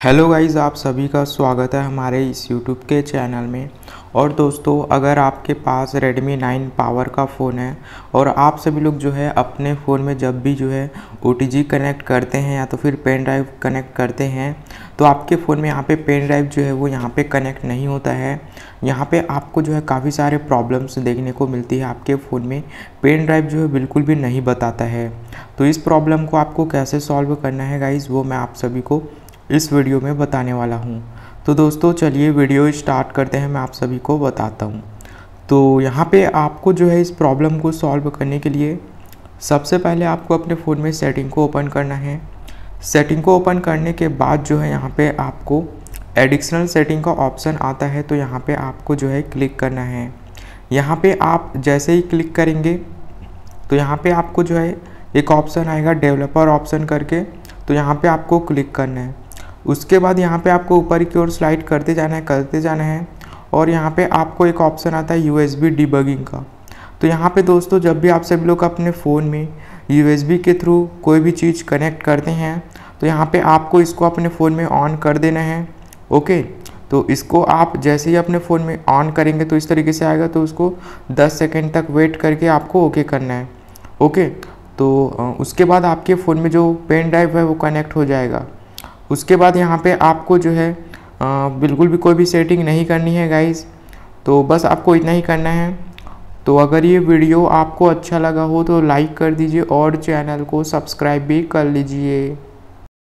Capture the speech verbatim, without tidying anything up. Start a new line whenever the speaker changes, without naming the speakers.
Hello guys, आप सभी का स्वागत है हमारे इस यूट्यूब के चैनल में। और दोस्तों, अगर आपके पास रेडमी नाइन पावर का फ़ोन है और आप सभी लोग जो है अपने फ़ोन में जब भी जो है ओ टी जी कनेक्ट करते हैं या तो फिर पेन ड्राइव कनेक्ट करते हैं तो आपके फ़ोन में यहाँ पे पेन ड्राइव जो है वो यहाँ पे कनेक्ट नहीं होता है। यहाँ पे आपको जो है काफ़ी सारे प्रॉब्लम्स देखने को मिलती है। आपके फ़ोन में पेन ड्राइव जो है बिल्कुल भी नहीं बताता है। तो इस प्रॉब्लम को आपको कैसे सॉल्व करना है गाइज़, वो मैं आप सभी को इस वीडियो में बताने वाला हूं। तो दोस्तों चलिए वीडियो स्टार्ट करते हैं, मैं आप सभी को बताता हूं। तो यहाँ पे आपको जो है इस प्रॉब्लम को सॉल्व करने के लिए सबसे पहले आपको अपने फ़ोन में सेटिंग को ओपन करना है। सेटिंग को ओपन करने के बाद जो है यहाँ पे आपको एडिशनल सेटिंग का ऑप्शन आता है, तो यहाँ पे आपको जो है क्लिक करना है। यहाँ पे आप जैसे ही क्लिक करेंगे तो यहाँ पे आपको जो है एक ऑप्शन आएगा डेवलपर ऑप्शन करके, तो यहाँ पे आपको क्लिक करना है। उसके बाद यहाँ पे आपको ऊपर की ओर स्लाइड करते जाना है करते जाना है और यहाँ पे आपको एक ऑप्शन आता है यू एस बी डिबगिंग का। तो यहाँ पे दोस्तों जब भी आप सभी लोग अपने फ़ोन में यू एस बी के थ्रू कोई भी चीज़ कनेक्ट करते हैं तो यहाँ पे आपको इसको अपने फ़ोन में ऑन कर देना है। ओके, तो इसको आप जैसे ही अपने फ़ोन में ऑन करेंगे तो इस तरीके से आएगा, तो उसको दस सेकेंड तक वेट करके आपको ओके करना है। ओके, तो उसके बाद आपके फ़ोन में जो पेन ड्राइव है वो कनेक्ट हो जाएगा। उसके बाद यहाँ पे आपको जो है आ, बिल्कुल भी कोई भी सेटिंग नहीं करनी है गाइस, तो बस आपको इतना ही करना है। तो अगर ये वीडियो आपको अच्छा लगा हो तो लाइक कर दीजिए और चैनल को सब्सक्राइब भी कर लीजिए।